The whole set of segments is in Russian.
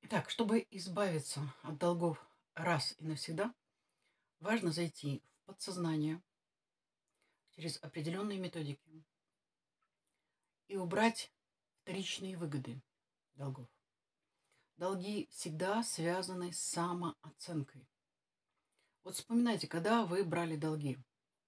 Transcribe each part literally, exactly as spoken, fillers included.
Так, чтобы избавиться от долгов раз и навсегда, важно зайти в подсознание через определенные методики и убрать вторичные выгоды долгов. Долги всегда связаны с самооценкой. Вот вспоминайте, когда вы брали долги,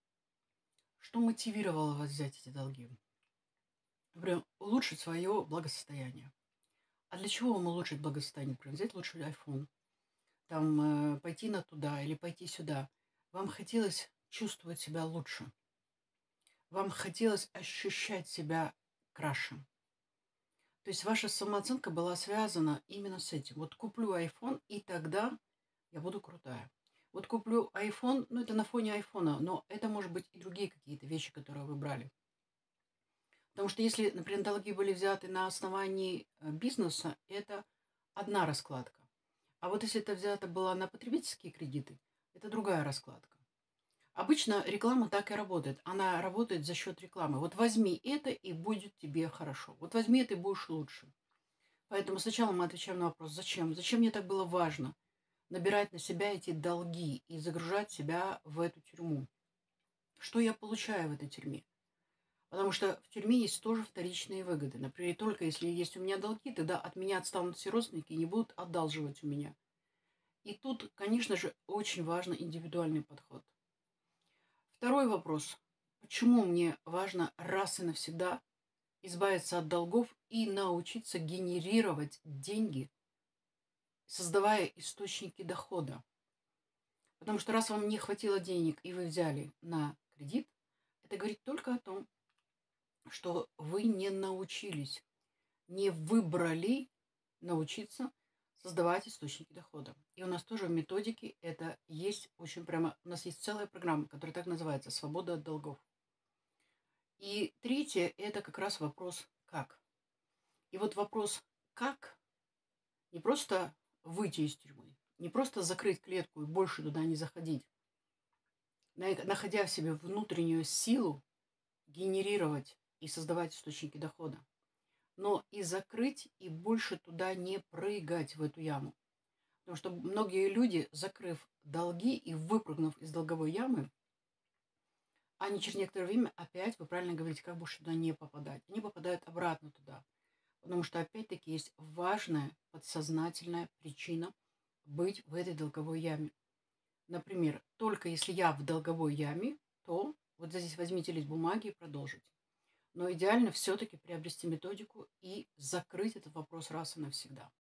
что мотивировало вас взять эти долги? Например, улучшить свое благосостояние. А для чего вам улучшить благосостояние? Например, взять лучший iPhone, там э, пойти на туда или пойти сюда. Вам хотелось чувствовать себя лучше. Вам хотелось ощущать себя краше. То есть ваша самооценка была связана именно с этим. Вот куплю iPhone, и тогда я буду крутая. Вот куплю iPhone, ну это на фоне айфона, но это может быть и другие какие-то вещи, которые вы брали. Потому что если, например, долги были взяты на основании э, бизнеса, это одна раскладка. А вот если это взято было на потребительские кредиты, это другая раскладка. Обычно реклама так и работает. Она работает за счет рекламы. Вот возьми это, и будет тебе хорошо. Вот возьми это, и будешь лучше. Поэтому сначала мы отвечаем на вопрос, зачем? Зачем мне так было важно набирать на себя эти долги и загружать себя в эту тюрьму? Что я получаю в этой тюрьме? Потому что в тюрьме есть тоже вторичные выгоды. Например, только если есть у меня долги, тогда от меня отстанут все родственники и не будут одалживать у меня. И тут, конечно же, очень важен индивидуальный подход. Второй вопрос. Почему мне важно раз и навсегда избавиться от долгов и научиться генерировать деньги, создавая источники дохода? Потому что раз вам не хватило денег и вы взяли на кредит, это говорит только о том, что вы не научились, не выбрали научиться создавать источники дохода. И у нас тоже в методике это есть очень прямо, у нас есть целая программа, которая так называется «Свобода от долгов». И третье – это как раз вопрос «как?». И вот вопрос «как?» не просто выйти из тюрьмы, не просто закрыть клетку и больше туда не заходить, на- находя в себе внутреннюю силу генерировать и создавать источники дохода, но и закрыть и больше туда не прыгать в эту яму. Потому что многие люди, закрыв долги и выпрыгнув из долговой ямы, они через некоторое время опять, вы правильно говорите, как больше туда не попадать. Они попадают обратно туда. Потому что опять-таки есть важная подсознательная причина быть в этой долговой яме. Например, только если я в долговой яме, то вот здесь возьмите лист бумаги и продолжите. Но идеально все-таки приобрести методику и закрыть этот вопрос раз и навсегда.